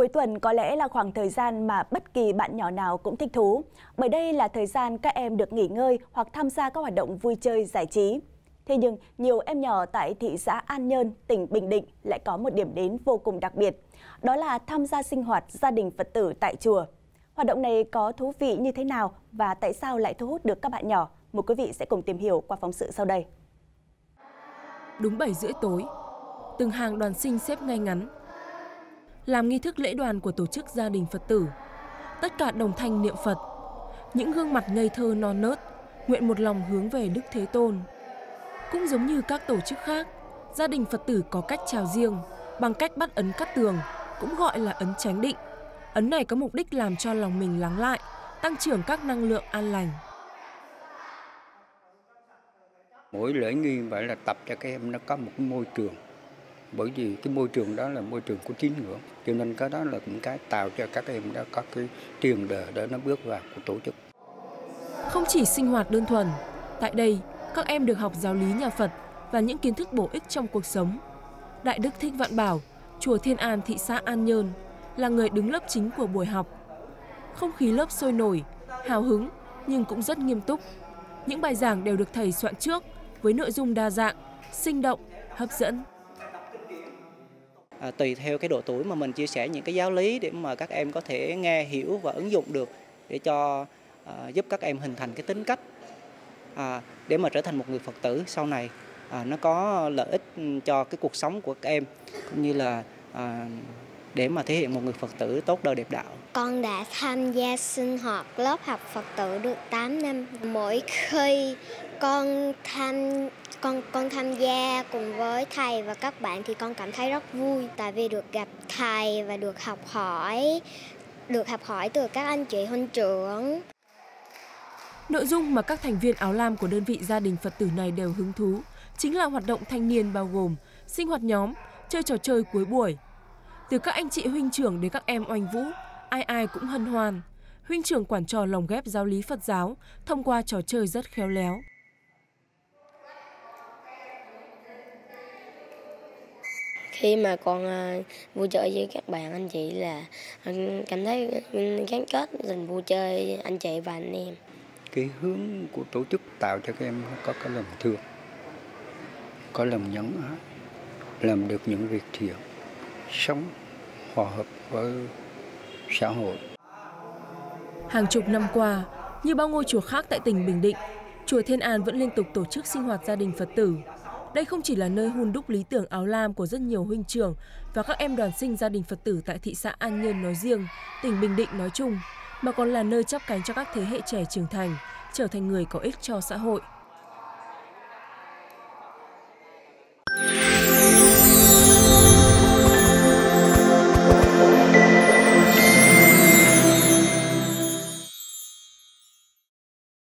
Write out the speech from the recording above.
Cuối tuần có lẽ là khoảng thời gian mà bất kỳ bạn nhỏ nào cũng thích thú, bởi đây là thời gian các em được nghỉ ngơi hoặc tham gia các hoạt động vui chơi giải trí. Thế nhưng, nhiều em nhỏ tại thị xã An Nhơn, tỉnh Bình Định lại có một điểm đến vô cùng đặc biệt, đó là tham gia sinh hoạt gia đình Phật tử tại chùa. Hoạt động này có thú vị như thế nào và tại sao lại thu hút được các bạn nhỏ? Mời quý vị sẽ cùng tìm hiểu qua phóng sự sau đây. Đúng 7 rưỡi tối, từng hàng đoàn sinh xếp ngay ngắn, làm nghi thức lễ đoàn của tổ chức gia đình Phật tử. Tất cả đồng thanh niệm Phật, những gương mặt ngây thơ non nớt, nguyện một lòng hướng về Đức Thế Tôn. Cũng giống như các tổ chức khác, gia đình Phật tử có cách chào riêng bằng cách bắt ấn cắt tường, cũng gọi là ấn chánh định. Ấn này có mục đích làm cho lòng mình lắng lại, tăng trưởng các năng lượng an lành. Mỗi lễ nghi phải là tập cho các em nó có một cái môi trường. Bởi vì cái môi trường đó là môi trường của tín ngưỡng, cho nên cái đó là cũng cái tạo cho các em đó có cái tiền đề để nó bước vào của tổ chức. Không chỉ sinh hoạt đơn thuần, tại đây các em được học giáo lý nhà Phật và những kiến thức bổ ích trong cuộc sống. Đại đức Thích Vạn Bảo, chùa Thiên An, thị xã An Nhơn là người đứng lớp chính của buổi học. Không khí lớp sôi nổi, hào hứng nhưng cũng rất nghiêm túc. Những bài giảng đều được thầy soạn trước với nội dung đa dạng, sinh động, hấp dẫn. Tùy theo cái độ tuổi mà mình chia sẻ những cái giáo lý để mà các em có thể nghe hiểu và ứng dụng được để cho giúp các em hình thành cái tính cách để mà trở thành một người Phật tử sau này nó có lợi ích cho cái cuộc sống của các em cũng như là để mà thể hiện một người Phật tử tốt đời đẹp đạo. Con đã tham gia sinh hoạt lớp học Phật tử được 8 năm. Mỗi khi con tham gia cùng với thầy và các bạn thì con cảm thấy rất vui, tại vì được gặp thầy và được học hỏi từ các anh chị huynh trưởng. Nội dung mà các thành viên áo lam của đơn vị gia đình Phật tử này đều hứng thú chính là hoạt động thanh niên, bao gồm sinh hoạt nhóm, chơi trò chơi cuối buổi. Từ các anh chị huynh trưởng đến các em oanh vũ, ai ai cũng hân hoan. Huynh trưởng quản trò lồng ghép giáo lý Phật giáo thông qua trò chơi rất khéo léo. Khi mà con vui chơi với các bạn anh chị là cảm thấy gắn kết tình vui chơi anh chị và anh em. Cái hướng của tổ chức tạo cho các em có cái lòng thương, có lòng nhẫn ái, làm được những việc thiện, sống hòa hợp với xã hội. Hàng chục năm qua, như bao ngôi chùa khác tại tỉnh Bình Định, chùa Thiên An vẫn liên tục tổ chức sinh hoạt gia đình Phật tử. Đây không chỉ là nơi hun đúc lý tưởng áo lam của rất nhiều huynh trưởng và các em đoàn sinh gia đình Phật tử tại thị xã An Nhơn nói riêng, tỉnh Bình Định nói chung, mà còn là nơi chắp cánh cho các thế hệ trẻ trưởng thành, trở thành người có ích cho xã hội.